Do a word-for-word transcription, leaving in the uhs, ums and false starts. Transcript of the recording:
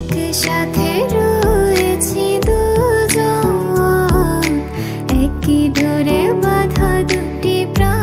একসাথে রয়েছি দুজন, একই ডোরে বাঁধা দুটি প্রাণ।